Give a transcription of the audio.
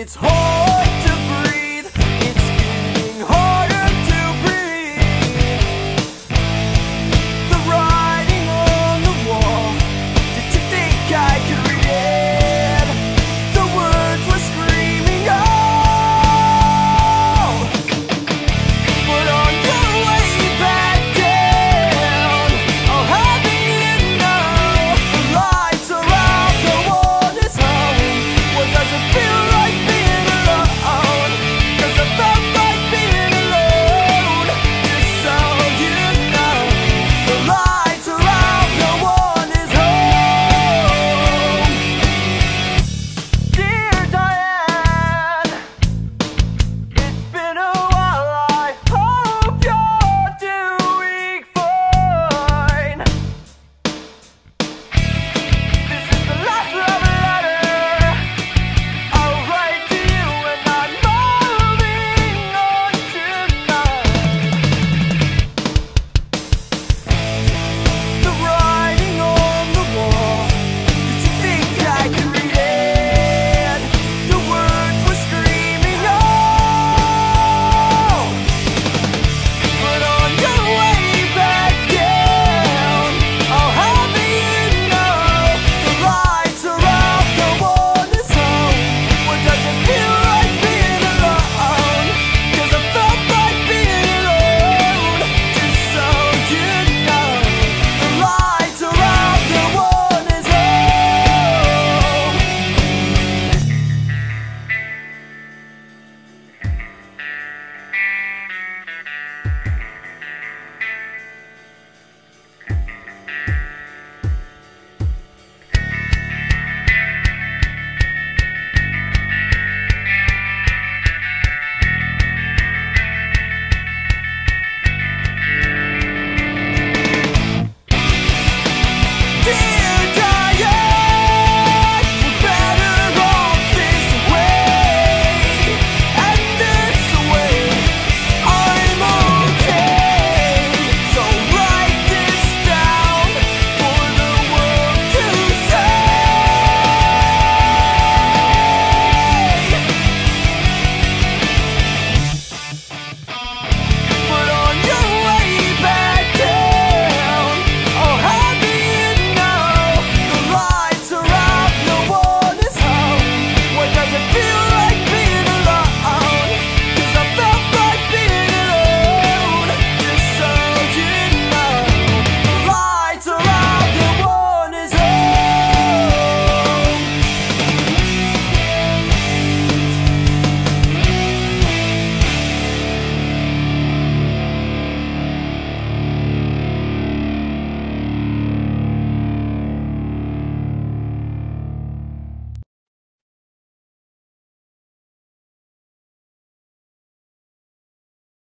It's hard to breathe, it's getting harder to breathe. The writing on the wall, did you think I could read it? The words were screaming out, but on your way back down, I'll have you know the lights are out, the world is home. What does it feel